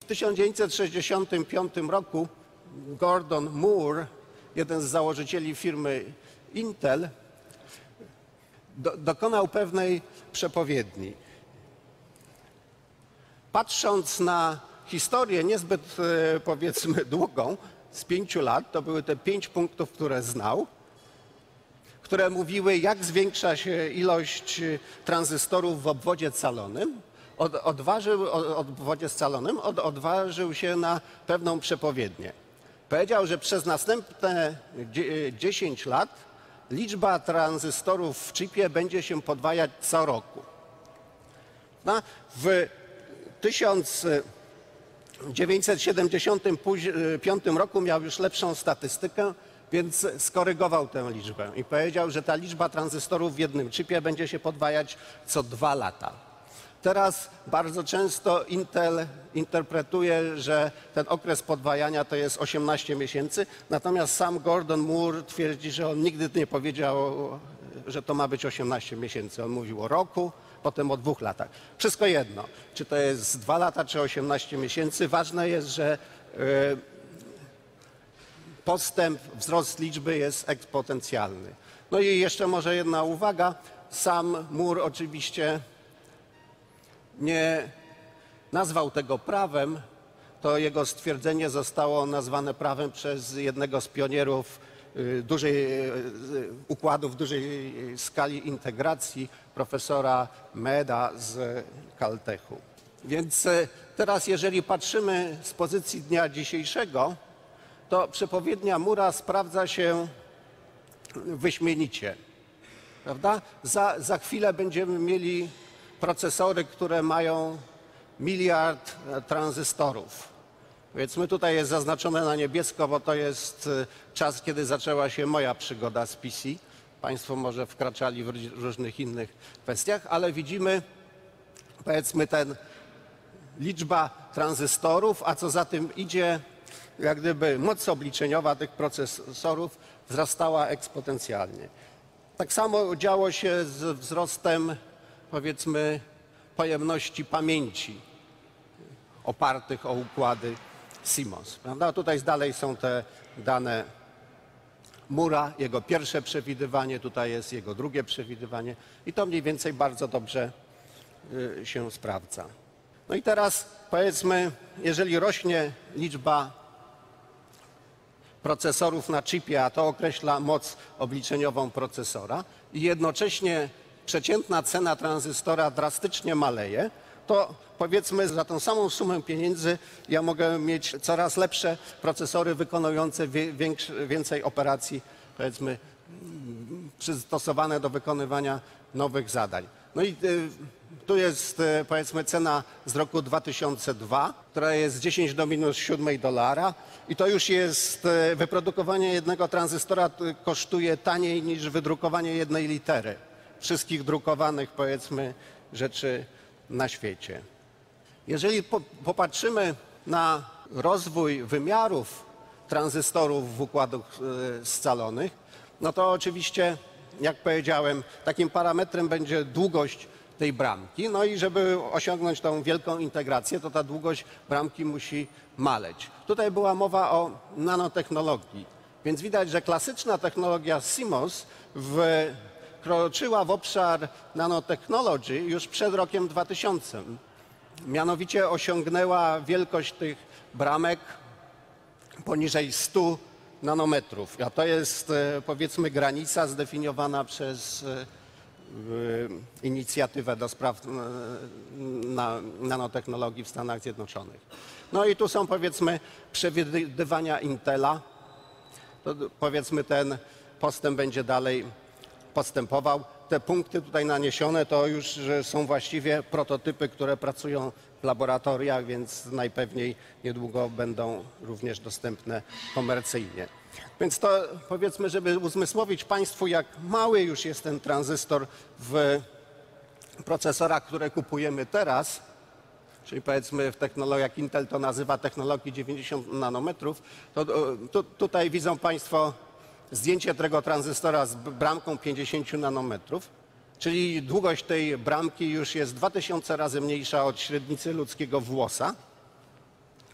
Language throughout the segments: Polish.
1965 roku Gordon Moore, jeden z założycieli firmy Intel, dokonał pewnej przepowiedni. Patrząc na historię niezbyt, powiedzmy, długą, z 5 lat, to były te 5 punktów, które znał, które mówiły, jak zwiększa się ilość tranzystorów w obwodzie scalonym. Odważył się na pewną przepowiednię. Powiedział, że przez następne 10 lat liczba tranzystorów w chipie będzie się podwajać co roku. W 1975 roku miał już lepszą statystykę, więc skorygował tę liczbę i powiedział, że ta liczba tranzystorów w jednym chipie będzie się podwajać co 2 lata. Teraz bardzo często Intel interpretuje, że ten okres podwajania to jest 18 miesięcy, natomiast sam Gordon Moore twierdzi, że on nigdy nie powiedział, że to ma być 18 miesięcy. On mówił o roku, potem o 2 latach. Wszystko jedno, czy to jest 2 lata, czy 18 miesięcy. Ważne jest, że postęp, wzrost liczby jest eksponencjalny. No i jeszcze może jedna uwaga. Sam Moore oczywiście nie nazwał tego prawem. To jego stwierdzenie zostało nazwane prawem przez jednego z pionierów układów dużej skali integracji, profesora Meada z Caltechu. Więc teraz, jeżeli patrzymy z pozycji dnia dzisiejszego, to przepowiednia Moore'a sprawdza się wyśmienicie. Prawda? Za chwilę będziemy mieli procesory, które mają 1 miliard tranzystorów. Powiedzmy, tutaj jest zaznaczone na niebiesko, bo to jest czas, kiedy zaczęła się moja przygoda z PC. Państwo może wkraczali w różnych innych kwestiach, ale widzimy, powiedzmy, liczba tranzystorów, a co za tym idzie, jak gdyby moc obliczeniowa tych procesorów wzrastała eksponencjalnie. Tak samo działo się z wzrostem, powiedzmy, pojemności pamięci opartych o układy CMOS. Prawda? Tutaj dalej są te dane Moore'a, jego pierwsze przewidywanie, tutaj jest jego drugie przewidywanie i to mniej więcej bardzo dobrze się sprawdza. No i teraz powiedzmy, jeżeli rośnie liczba procesorów na chipie, a to określa moc obliczeniową procesora i jednocześnie przeciętna cena tranzystora drastycznie maleje, to powiedzmy za tą samą sumę pieniędzy ja mogę mieć coraz lepsze procesory wykonujące więcej operacji, powiedzmy, przystosowane do wykonywania nowych zadań. No i tu jest, powiedzmy, cena z roku 2002, która jest 10 do minus 7 dolara i to już jest, wyprodukowanie jednego tranzystora kosztuje taniej niż wydrukowanie jednej litery wszystkich drukowanych, powiedzmy, rzeczy na świecie. Jeżeli popatrzymy na rozwój wymiarów tranzystorów w układach scalonych, no to oczywiście, jak powiedziałem, takim parametrem będzie długość tej bramki. No i żeby osiągnąć tą wielką integrację, to ta długość bramki musi maleć. Tutaj była mowa o nanotechnologii, więc widać, że klasyczna technologia CMOS wkroczyła w obszar nanotechnology już przed rokiem 2000. Mianowicie osiągnęła wielkość tych bramek poniżej 100 nanometrów. A to jest, powiedzmy, granica zdefiniowana przez inicjatywę do spraw nanotechnologii w Stanach Zjednoczonych. No i tu są, powiedzmy, przewidywania Intela. To, powiedzmy, ten postęp będzie dalej postępował. Te punkty tutaj naniesione to już są właściwie prototypy, które pracują w laboratoriach, więc najpewniej niedługo będą również dostępne komercyjnie. Więc to, powiedzmy, żeby uzmysłowić Państwu, jak mały już jest ten tranzystor w procesorach, które kupujemy teraz, czyli powiedzmy w technologiach Intel to nazywa technologii 90 nanometrów, to tutaj widzą Państwo zdjęcie tego tranzystora z bramką 50 nanometrów, czyli długość tej bramki już jest 2000 razy mniejsza od średnicy ludzkiego włosa.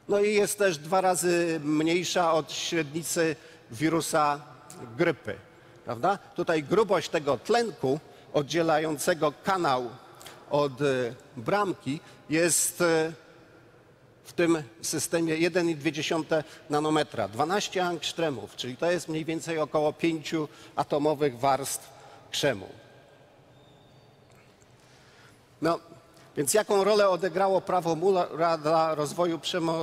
No i jest też 2 razy mniejsza od średnicy wirusa grypy, prawda? Tutaj grubość tego tlenku oddzielającego kanał od bramki jest w tym systemie 1,2 nanometra, 12 angstremów, czyli to jest mniej więcej około 5 atomowych warstw krzemu. No, więc jaką rolę odegrało prawo Moore'a dla rozwoju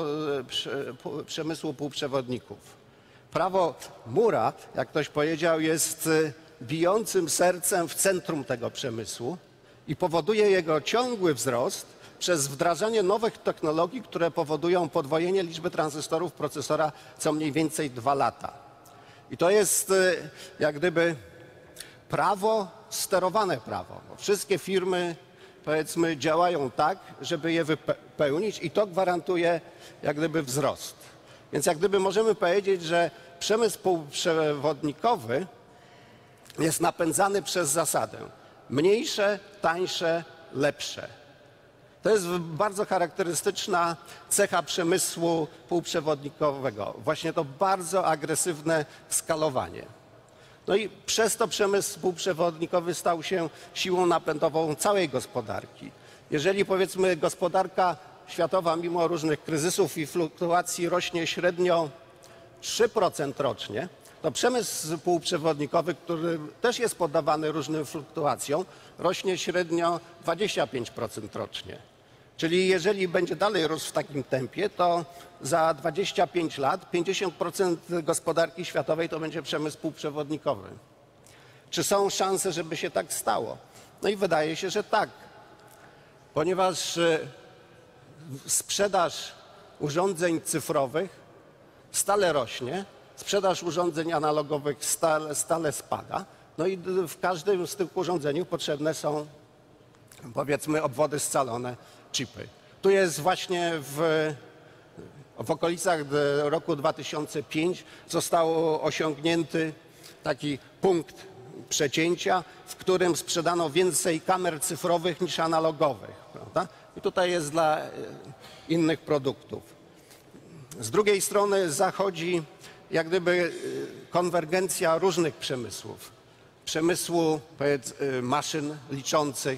przemysłu półprzewodników? Prawo Moore'a, jak ktoś powiedział, jest bijącym sercem w centrum tego przemysłu i powoduje jego ciągły wzrost przez wdrażanie nowych technologii, które powodują podwojenie liczby tranzystorów procesora co mniej więcej 2 lata. I to jest jak gdyby prawo, sterowane prawo. Bo wszystkie firmy, powiedzmy, działają tak, żeby je wypełnić i to gwarantuje jak gdyby wzrost. Więc jak gdyby możemy powiedzieć, że przemysł półprzewodnikowy jest napędzany przez zasadę mniejsze, tańsze, lepsze. To jest bardzo charakterystyczna cecha przemysłu półprzewodnikowego. Właśnie to bardzo agresywne skalowanie. No i przez to przemysł półprzewodnikowy stał się siłą napędową całej gospodarki. Jeżeli powiedzmy gospodarka światowa mimo różnych kryzysów i fluktuacji rośnie średnio 3% rocznie, to przemysł półprzewodnikowy, który też jest poddawany różnym fluktuacjom, rośnie średnio 25% rocznie. Czyli jeżeli będzie dalej rósł w takim tempie, to za 25 lat 50% gospodarki światowej to będzie przemysł półprzewodnikowy. Czy są szanse, żeby się tak stało? No i wydaje się, że tak, ponieważ sprzedaż urządzeń cyfrowych stale rośnie, sprzedaż urządzeń analogowych stale spada, no i w każdym z tych urządzeń potrzebne są, powiedzmy, obwody scalone, chipy. Tu jest właśnie w okolicach roku 2005 został osiągnięty taki punkt przecięcia, w którym sprzedano więcej kamer cyfrowych niż analogowych, prawda? I tutaj jest dla innych produktów. Z drugiej strony zachodzi jak gdyby konwergencja różnych przemysłów. Przemysłu maszyn liczących,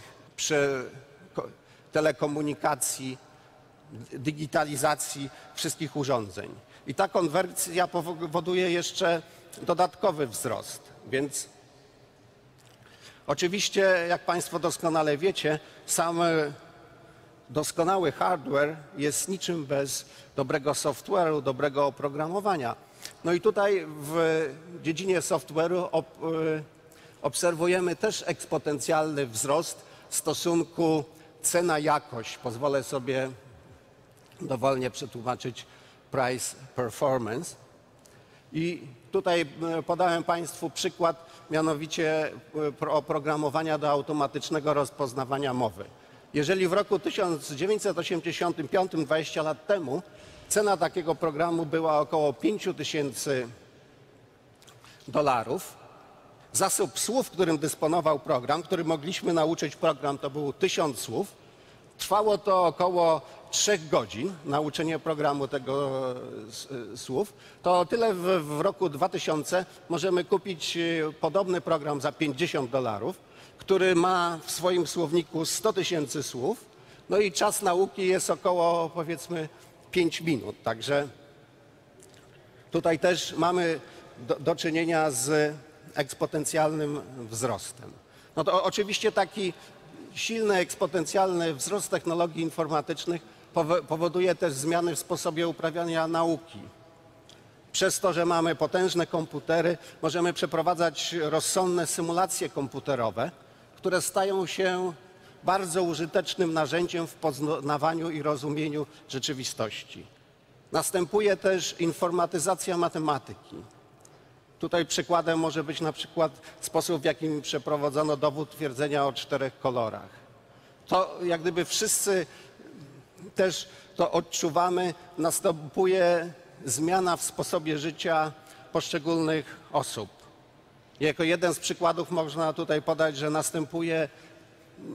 telekomunikacji, digitalizacji wszystkich urządzeń. I ta konwersja powoduje jeszcze dodatkowy wzrost. Więc oczywiście, jak Państwo doskonale wiecie, sam doskonały hardware jest niczym bez dobrego software'u, dobrego oprogramowania. No i tutaj w dziedzinie software'u obserwujemy też eksponencjalny wzrost stosunku cena-jakość. Pozwolę sobie dowolnie przetłumaczyć price performance. I tutaj podałem Państwu przykład, mianowicie oprogramowania do automatycznego rozpoznawania mowy. Jeżeli w roku 1985, 20 lat temu, cena takiego programu była około $5000, zasób słów, którym dysponował program, który mogliśmy nauczyć program, to było 1000 słów. Trwało to około 3 godzin, nauczenie programu tego słów. To tyle w roku 2000 możemy kupić podobny program za $50, który ma w swoim słowniku 100 000 słów. No i czas nauki jest około, powiedzmy, 5 minut. Także tutaj też mamy do czynienia z eksponencjalnym wzrostem. No to oczywiście taki silny eksponencjalny wzrost technologii informatycznych powoduje też zmiany w sposobie uprawiania nauki. Przez to, że mamy potężne komputery, możemy przeprowadzać rozsądne symulacje komputerowe, które stają się bardzo użytecznym narzędziem w poznawaniu i rozumieniu rzeczywistości. Następuje też informatyzacja matematyki. Tutaj przykładem może być na przykład sposób, w jakim przeprowadzono dowód twierdzenia o 4 kolorach. To jak gdyby wszyscy też to odczuwamy, następuje zmiana w sposobie życia poszczególnych osób. Jako jeden z przykładów można tutaj podać, że następuje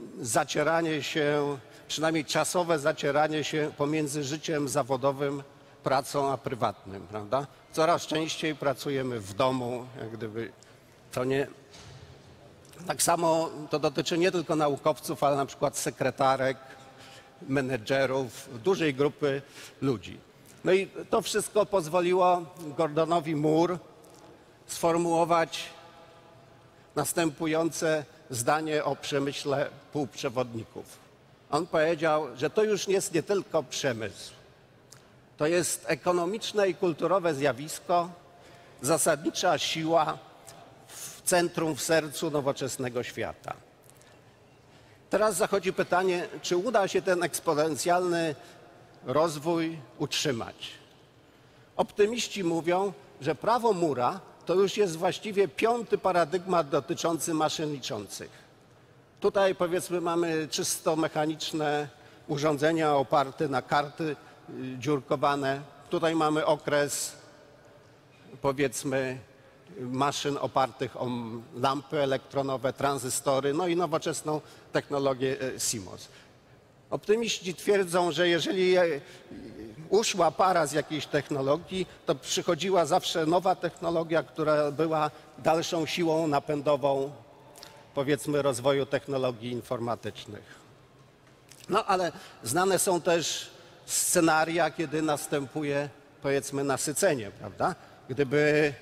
zacieranie się, przynajmniej czasowe zacieranie się pomiędzy życiem zawodowym pracą a prywatnym, prawda? Coraz częściej pracujemy w domu, jak gdyby to nie... Tak samo to dotyczy nie tylko naukowców, ale na przykład sekretarek, menedżerów, dużej grupy ludzi. No i to wszystko pozwoliło Gordonowi Moore sformułować następujące zdanie o przemyśle półprzewodników. On powiedział, że to już jest nie tylko przemysł. To jest ekonomiczne i kulturowe zjawisko, zasadnicza siła w centrum, w sercu nowoczesnego świata. Teraz zachodzi pytanie, czy uda się ten eksponencjalny rozwój utrzymać. Optymiści mówią, że prawo Moore'a to już jest właściwie 5. paradygmat dotyczący maszyn liczących. Tutaj powiedzmy mamy czysto mechaniczne urządzenia oparte na karty dziurkowane. Tutaj mamy okres powiedzmy maszyn opartych o lampy elektronowe, tranzystory, no i nowoczesną technologię CMOS. Optymiści twierdzą, że jeżeli uszła para z jakiejś technologii, to przychodziła zawsze nowa technologia, która była dalszą siłą napędową, powiedzmy, rozwoju technologii informatycznych. No ale znane są też scenaria, kiedy następuje, powiedzmy, nasycenie, prawda? Gdyby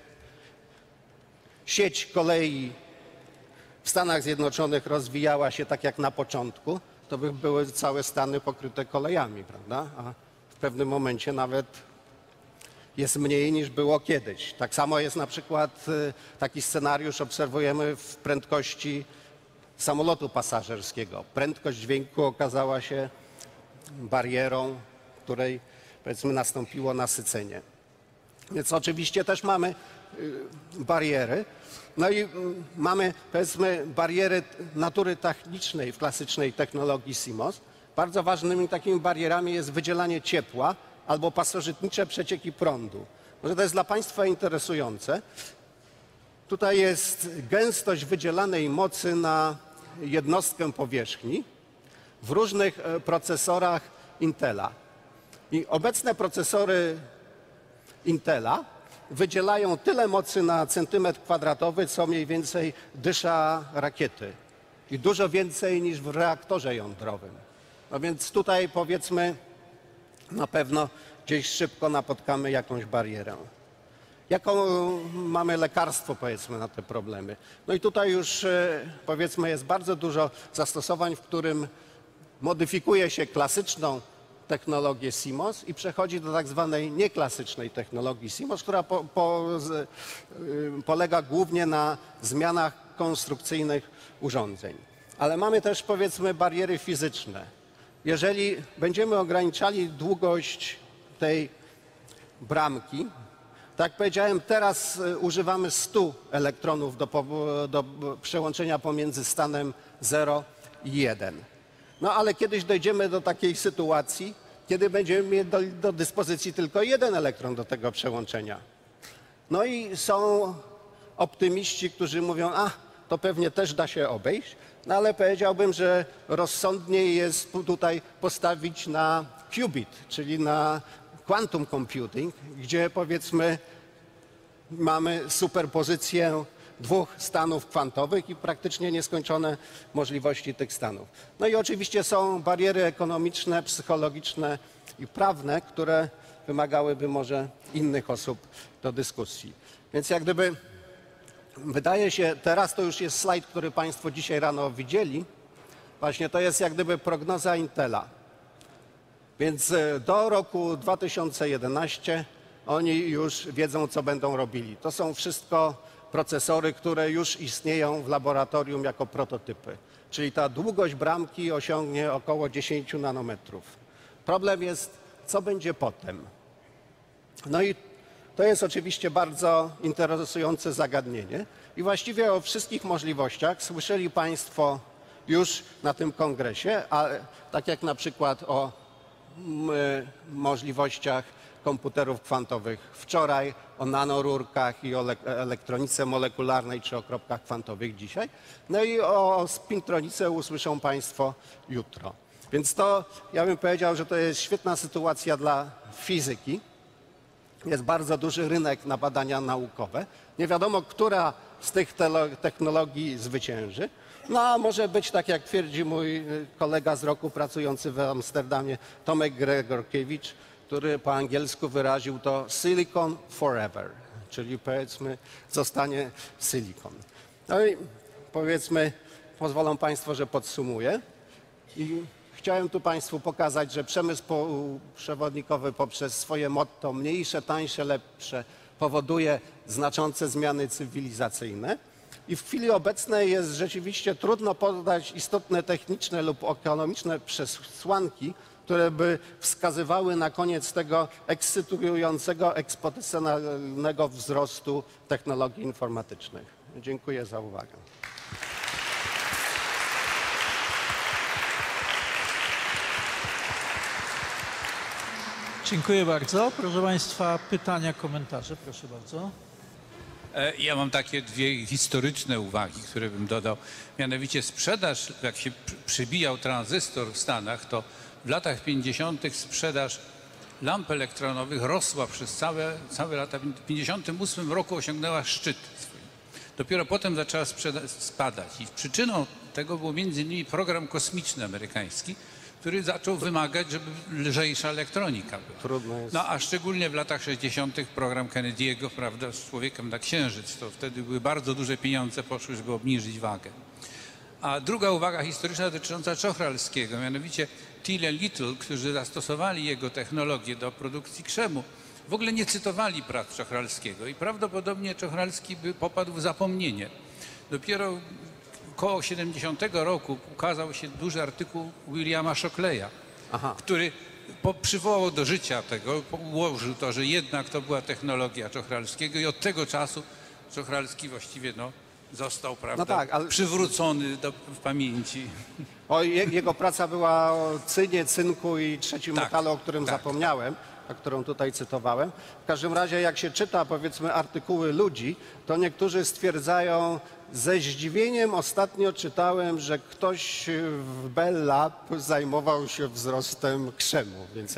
sieć kolei w Stanach Zjednoczonych rozwijała się tak jak na początku, to by były całe Stany pokryte kolejami, prawda? A w pewnym momencie nawet jest mniej niż było kiedyś. Tak samo jest na przykład taki scenariusz obserwujemy w prędkości samolotu pasażerskiego. Prędkość dźwięku okazała się barierą, której powiedzmy nastąpiło nasycenie. Więc oczywiście też mamy bariery. No i mamy powiedzmy bariery natury technicznej w klasycznej technologii CMOS. Bardzo ważnymi takimi barierami jest wydzielanie ciepła albo pasożytnicze przecieki prądu. Może to jest dla Państwa interesujące. Tutaj jest gęstość wydzielanej mocy na jednostkę powierzchni w różnych procesorach Intela. I obecne procesory Intela wydzielają tyle mocy na centymetr kwadratowy, co mniej więcej dysza rakiety. I dużo więcej niż w reaktorze jądrowym. No więc tutaj powiedzmy na pewno gdzieś szybko napotkamy jakąś barierę. Jaką mamy lekarstwo powiedzmy na te problemy? No i tutaj już powiedzmy jest bardzo dużo zastosowań, w którym modyfikuje się klasyczną technologię CMOS i przechodzi do tak zwanej nieklasycznej technologii CMOS, która polega głównie na zmianach konstrukcyjnych urządzeń. Ale mamy też powiedzmy bariery fizyczne. Jeżeli będziemy ograniczali długość tej bramki, tak jak powiedziałem, teraz używamy 100 elektronów do przełączenia pomiędzy stanem 0 i 1. No ale kiedyś dojdziemy do takiej sytuacji, kiedy będziemy mieć do dyspozycji tylko 1 elektron do tego przełączenia. No i są optymiści, którzy mówią, to pewnie też da się obejść, no ale powiedziałbym, że rozsądniej jest tutaj postawić na qubit, czyli na quantum computing, gdzie powiedzmy mamy superpozycję 2 stanów kwantowych i praktycznie nieskończone możliwości tych stanów. No i oczywiście są bariery ekonomiczne, psychologiczne i prawne, które wymagałyby może innych osób do dyskusji. Więc jak gdyby wydaje się, teraz to już jest slajd, który Państwo dzisiaj rano widzieli, właśnie to jest jak gdyby prognoza Intela. Więc do roku 2011 oni już wiedzą, co będą robili. To są wszystko procesory, które już istnieją w laboratorium jako prototypy. Czyli ta długość bramki osiągnie około 10 nanometrów. Problem jest, co będzie potem. No i to jest oczywiście bardzo interesujące zagadnienie. I właściwie o wszystkich możliwościach słyszeli Państwo już na tym kongresie, a tak jak na przykład o możliwościach komputerów kwantowych wczoraj, o nanorurkach i o elektronice molekularnej czy o kropkach kwantowych dzisiaj. No i o spintronice usłyszą Państwo jutro. Więc to, ja bym powiedział, że to jest świetna sytuacja dla fizyki. Jest bardzo duży rynek na badania naukowe. Nie wiadomo, która z tych technologii zwycięży. No a może być tak, jak twierdzi mój kolega z roku pracujący w Amsterdamie, Tomek Gregorkiewicz, który po angielsku wyraził to Silicon Forever, czyli powiedzmy zostanie silikon. No i powiedzmy, pozwolą Państwo, że podsumuję. I chciałem tu Państwu pokazać, że przemysł przewodnikowy poprzez swoje motto mniejsze, tańsze, lepsze powoduje znaczące zmiany cywilizacyjne. I w chwili obecnej jest rzeczywiście trudno podać istotne techniczne lub ekonomiczne przesłanki, które by wskazywały na koniec tego ekscytującego, eksponencjalnego wzrostu technologii informatycznych. Dziękuję za uwagę. Dziękuję bardzo. Proszę Państwa, pytania, komentarze. Proszę bardzo. Ja mam takie dwie historyczne uwagi, które bym dodał. Mianowicie sprzedaż, jak się przybijał tranzystor w Stanach, to w latach 50. sprzedaż lamp elektronowych rosła przez całe lata. W 1958 roku osiągnęła szczyt swój. Dopiero potem zaczęła spadać. I przyczyną tego był m.in. program kosmiczny amerykański, który zaczął wymagać, żeby lżejsza elektronika była. Trudno jest. No a szczególnie w latach 60. program Kennedy'ego, prawda, z człowiekiem na Księżyc, to wtedy były bardzo duże pieniądze poszły, żeby obniżyć wagę. A druga uwaga historyczna dotycząca Czochralskiego, mianowicie Thiel i Little, którzy zastosowali jego technologię do produkcji krzemu, w ogóle nie cytowali prac Czochralskiego i prawdopodobnie Czochralski by popadł w zapomnienie. Dopiero około 70 roku ukazał się duży artykuł Williama Shockleya, który przywołał do życia tego, ułożył to, że jednak to była technologia Czochralskiego i od tego czasu Czochralski właściwie został, prawda, No tak, ale przywrócony w pamięci. jego praca była o cynie, cynku i trzecim metalu, o którym zapomniałem, a którą tutaj cytowałem. W każdym razie, jak się czyta, powiedzmy, artykuły ludzi, to niektórzy stwierdzają, ze zdziwieniem ostatnio czytałem, że ktoś w Bell Lab zajmował się wzrostem krzemu, więc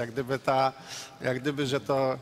jak gdyby, że to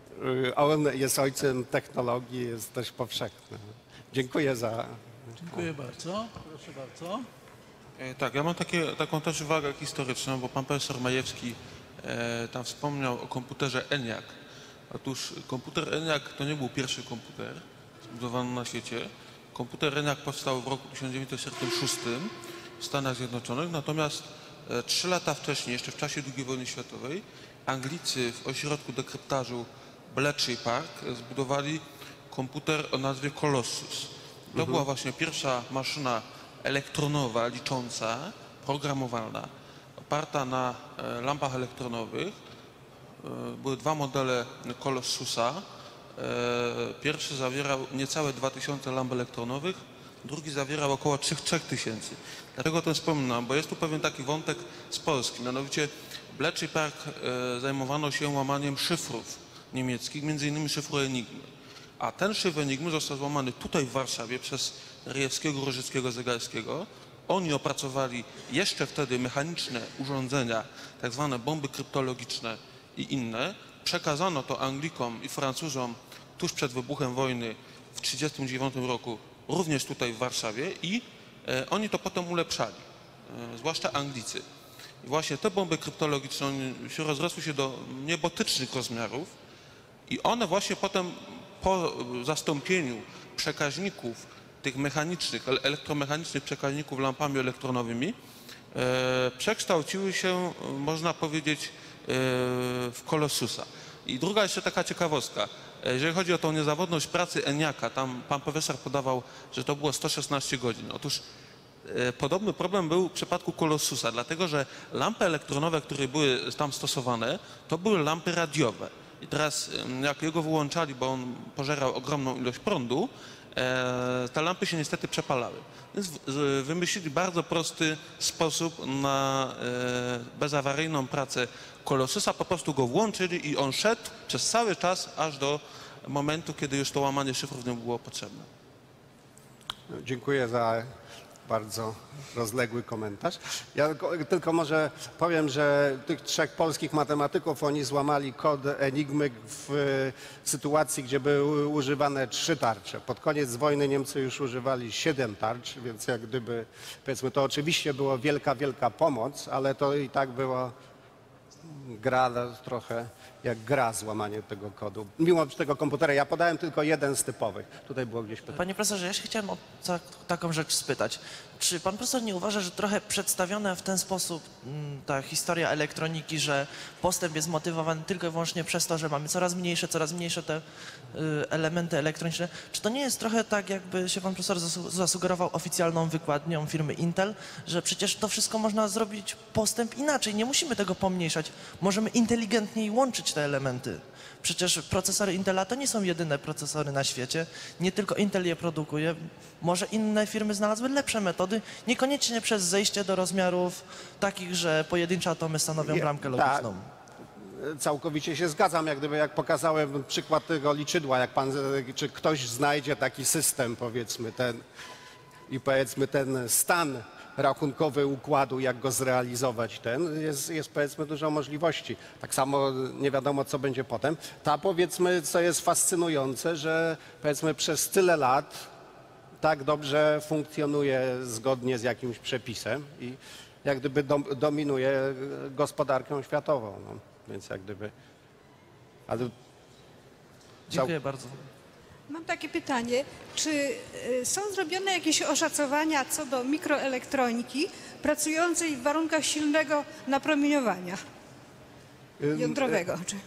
on jest ojcem technologii, jest dość powszechne. Dziękuję za... Dziękuję bardzo. Proszę bardzo. Tak, ja mam taką też uwagę historyczną, bo pan profesor Majewski tam wspomniał o komputerze ENIAC. Otóż komputer ENIAC to nie był pierwszy komputer zbudowany na świecie. Komputer ENIAC powstał w roku 1946 w Stanach Zjednoczonych, natomiast 3 lata wcześniej, jeszcze w czasie II wojny światowej, Anglicy w ośrodku dekryptażu Bletchley Park zbudowali komputer o nazwie Colossus. To była właśnie pierwsza maszyna elektronowa, licząca, programowalna, oparta na lampach elektronowych. Były 2 modele Colossusa. Pierwszy zawierał niecałe 2000 lamp elektronowych, drugi zawierał około 3000. Dlatego to wspominam, bo jest tu pewien taki wątek z Polski. Mianowicie Bletchley Park zajmowano się łamaniem szyfrów niemieckich, między innymi szyfru Enigmy. A ten szyfr Enigmy został złamany tutaj w Warszawie przez Ryjewskiego, Różyckiego, Zegarskiego. Oni opracowali jeszcze wtedy mechaniczne urządzenia, tak zwane bomby kryptologiczne i inne. Przekazano to Anglikom i Francuzom tuż przed wybuchem wojny w 1939 roku, również tutaj w Warszawie i oni to potem ulepszali, zwłaszcza Anglicy. I właśnie te bomby kryptologiczne rozrosły się do niebotycznych rozmiarów i one właśnie potem po zastąpieniu przekaźników tych mechanicznych, elektromechanicznych przekaźników lampami elektronowymi przekształciły się, można powiedzieć, w Colossusa. I druga jeszcze taka ciekawostka. Jeżeli chodzi o tą niezawodność pracy ENIAC-a, tam pan profesor podawał, że to było 116 godzin. Otóż podobny problem był w przypadku Colossusa, dlatego że lampy elektronowe, które były tam stosowane, to były lampy radiowe. I teraz jak jego wyłączali, bo on pożerał ogromną ilość prądu, te lampy się niestety przepalały. Więc wymyślili bardzo prosty sposób na bezawaryjną pracę Colossusa. Po prostu go włączyli i on szedł przez cały czas, aż do momentu, kiedy już to łamanie szyfrów nie było potrzebne. Dziękuję za bardzo rozległy komentarz. Ja tylko może powiem, że tych 3 polskich matematyków, oni złamali kod Enigmy w sytuacji, gdzie były używane 3 tarcze. Pod koniec wojny Niemcy już używali 7 tarcz, więc jak gdyby, powiedzmy, to oczywiście było wielka, wielka pomoc, ale to i tak było gra trochę jak gra, złamanie tego kodu. Mimo tego komputera, ja podałem tylko jeden z typowych. Tutaj było gdzieś pytanie. Panie profesorze, ja się chciałem o taką rzecz spytać. Czy pan profesor nie uważa, że trochę przedstawiona w ten sposób ta historia elektroniki, że postęp jest motywowany tylko i wyłącznie przez to, że mamy coraz mniejsze te elementy elektroniczne? Czy to nie jest trochę tak, jakby się pan profesor zasugerował oficjalną wykładnią firmy Intel, że przecież to wszystko można zrobić postęp inaczej, nie musimy tego pomniejszać, możemy inteligentniej łączyć te elementy. Przecież procesory Intela to nie są jedyne procesory na świecie. Nie tylko Intel je produkuje. Może inne firmy znalazły lepsze metody, niekoniecznie przez zejście do rozmiarów takich, że pojedyncze atomy stanowią bramkę logiczną. Całkowicie się zgadzam, jak gdyby jak pokazałem przykład tego liczydła, jak pan, czy ktoś znajdzie taki system, powiedzmy, ten stan rachunkowy układu, jak go zrealizować, jest powiedzmy dużo możliwości. Tak samo nie wiadomo, co będzie potem. Powiedzmy, co jest fascynujące, że powiedzmy przez tyle lat tak dobrze funkcjonuje zgodnie z jakimś przepisem i jak gdyby dominuje gospodarką światową. No. Więc jak gdyby... Dziękuję bardzo. Mam takie pytanie, czy są zrobione jakieś oszacowania co do mikroelektroniki pracującej w warunkach silnego napromieniowania jądrowego? Czy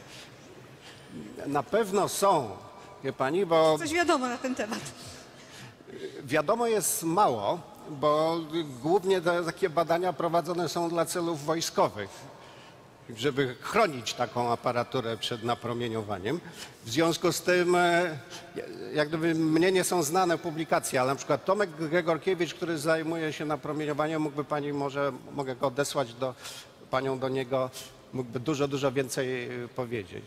Na pewno są, wie pani, bo coś wiadomo na ten temat? wiadomo jest mało, bo głównie takie badania prowadzone są dla celów wojskowych, żeby chronić taką aparaturę przed napromieniowaniem. W związku z tym, jak gdyby mnie nie są znane publikacje, ale na przykład Tomek Gregorkiewicz, który zajmuje się napromieniowaniem, mógłby pani, mogę go odesłać panią do niego, mógłby dużo więcej powiedzieć.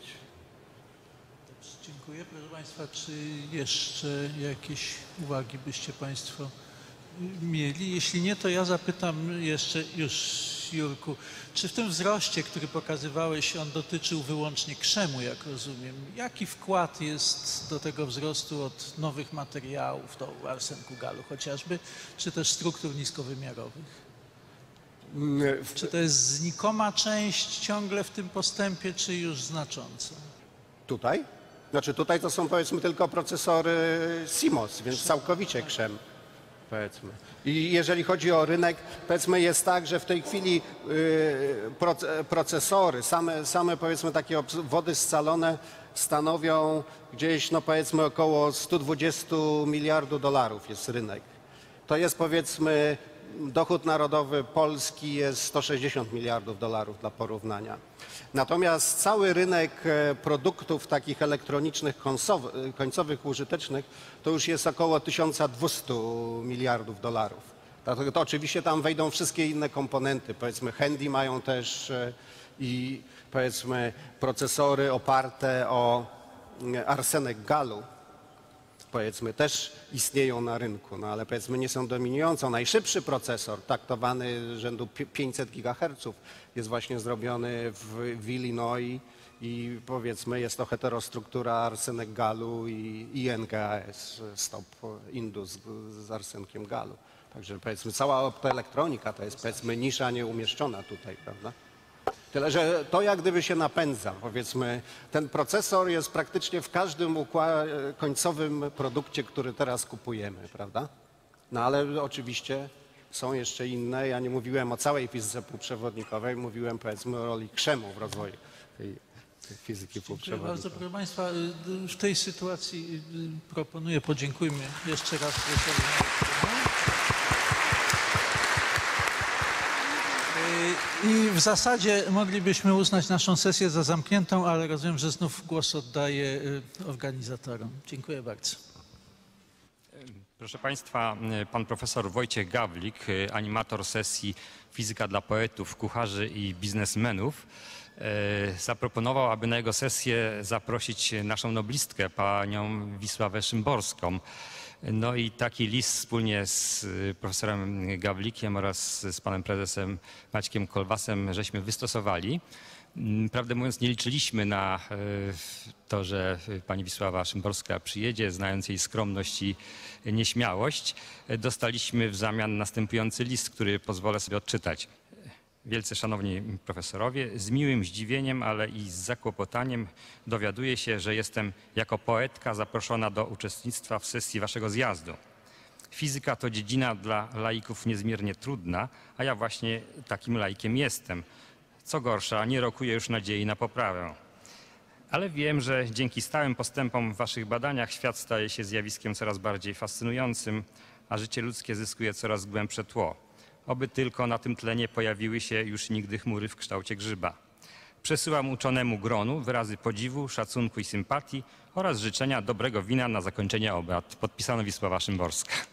Dziękuję. Proszę Państwa, czy jeszcze jakieś uwagi byście Państwo mieli? Jeśli nie, to ja zapytam jeszcze już, Jurku, czy w tym wzroście, który pokazywałeś, on dotyczył wyłącznie krzemu, jak rozumiem? Jaki wkład jest do tego wzrostu od nowych materiałów, do arsenku galu chociażby, czy też struktur niskowymiarowych? Czy to jest znikoma część ciągle w tym postępie, czy już znacząca? Tutaj? Znaczy tutaj to są powiedzmy tylko procesory CMOS, więc całkowicie krzem, powiedzmy. I jeżeli chodzi o rynek, powiedzmy jest tak, że w tej chwili procesory, same powiedzmy takie obwody scalone stanowią gdzieś no powiedzmy około 120 miliardów dolarów jest rynek. To jest powiedzmy dochód narodowy Polski jest 160 miliardów dolarów dla porównania. Natomiast cały rynek produktów takich elektronicznych, końcowych, użytecznych to już jest około 1200 miliardów dolarów. To oczywiście tam wejdą wszystkie inne komponenty, powiedzmy handy mają też i powiedzmy procesory oparte o arsenek galu. Powiedzmy też istnieją na rynku, no ale powiedzmy nie są dominującą. Najszybszy procesor taktowany rzędu 500 GHz jest właśnie zrobiony w Illinois i powiedzmy jest to heterostruktura arsenek galu i NGAS, stop Indus z arsenkiem galu. Także powiedzmy cała optoelektronika to jest powiedzmy nisza nieumieszczona tutaj, prawda? Tyle, że to jak gdyby się napędza, powiedzmy, ten procesor jest praktycznie w każdym końcowym produkcie, który teraz kupujemy, prawda? No ale oczywiście są jeszcze inne, ja nie mówiłem o całej fizyce półprzewodnikowej, mówiłem powiedzmy o roli krzemu w rozwoju tej fizyki Dziękuję półprzewodnikowej. bardzo, proszę Państwa. W tej sytuacji proponuję, podziękujmy jeszcze raz profesorowi. I w zasadzie moglibyśmy uznać naszą sesję za zamkniętą, ale rozumiem, że znów głos oddaję organizatorom. Dziękuję bardzo. Proszę Państwa, pan profesor Wojciech Gawlik, animator sesji Fizyka dla poetów, kucharzy i biznesmenów, zaproponował, aby na jego sesję zaprosić naszą noblistkę, panią Wisławę Szymborską. No i taki list wspólnie z profesorem Gawlikiem oraz z panem prezesem Maćkiem Kolbasem żeśmy wystosowali. Prawdę mówiąc, nie liczyliśmy na to, że pani Wisława Szymborska przyjedzie, znając jej skromność i nieśmiałość. Dostaliśmy w zamian następujący list, który pozwolę sobie odczytać. Wielce szanowni profesorowie, z miłym zdziwieniem, ale i z zakłopotaniem dowiaduję się, że jestem jako poetka zaproszona do uczestnictwa w sesji waszego zjazdu. Fizyka to dziedzina dla laików niezmiernie trudna, a ja właśnie takim laikiem jestem. Co gorsza, nie rokuję już nadziei na poprawę. Ale wiem, że dzięki stałym postępom w waszych badaniach świat staje się zjawiskiem coraz bardziej fascynującym, a życie ludzkie zyskuje coraz głębsze tło. Oby tylko na tym tle nie pojawiły się już nigdy chmury w kształcie grzyba. Przesyłam uczonemu gronu wyrazy podziwu, szacunku i sympatii oraz życzenia dobrego wina na zakończenie obrad. Podpisano Wisława Szymborska.